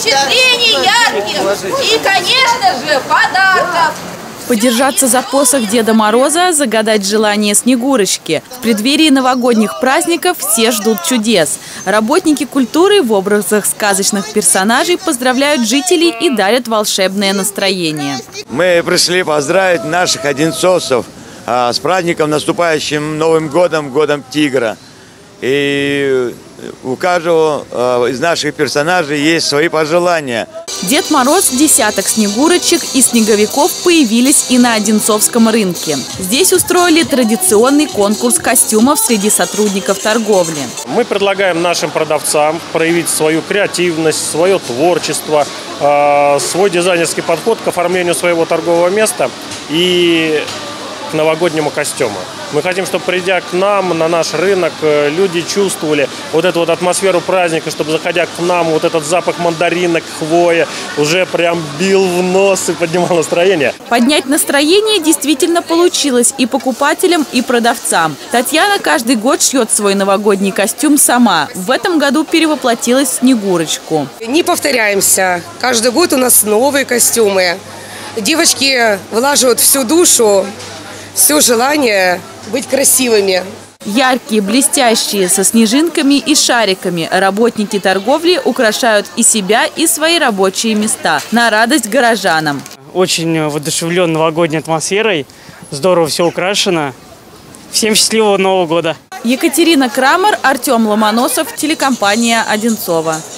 впечатлений ярких и, конечно же, подарков. Подержаться за посох Деда Мороза, загадать желание Снегурочки. В преддверии новогодних праздников все ждут чудес. Работники культуры в образах сказочных персонажей поздравляют жителей и дарят волшебное настроение. Мы пришли поздравить наших одинцовцев с праздником, наступающим Новым годом, годом Тигра. И у каждого из наших персонажей есть свои пожелания. Дед Мороз, десяток снегурочек и снеговиков появились и на Одинцовском рынке. Здесь устроили традиционный конкурс костюмов среди сотрудников торговли. Мы предлагаем нашим продавцам проявить свою креативность, свое творчество, свой дизайнерский подход к оформлению своего торгового места и к новогоднему костюму. Мы хотим, чтобы, придя к нам на наш рынок, люди чувствовали вот эту вот атмосферу праздника, чтобы, заходя к нам, вот этот запах мандаринок, хвоя уже прям бил в нос и поднимал настроение. Поднять настроение действительно получилось и покупателям, и продавцам. Татьяна каждый год шьет свой новогодний костюм сама. В этом году перевоплотилась в Снегурочку. Не повторяемся. Каждый год у нас новые костюмы. Девочки влаживают всю душу, все желание быть красивыми. Яркие, блестящие, со снежинками и шариками. Работники торговли украшают и себя, и свои рабочие места на радость горожанам. Очень воодушевлен новогодней атмосферой. Здорово все украшено. Всем счастливого Нового года! Екатерина Крамер, Артем Ломоносов, телекомпания Одинцова.